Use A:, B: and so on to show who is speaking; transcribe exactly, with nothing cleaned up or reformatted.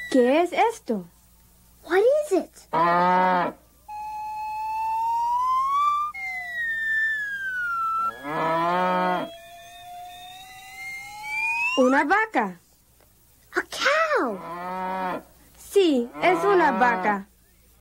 A: ¿Qué es esto?
B: What is it?
A: Una vaca.
B: A cow.
A: Sí, es una vaca.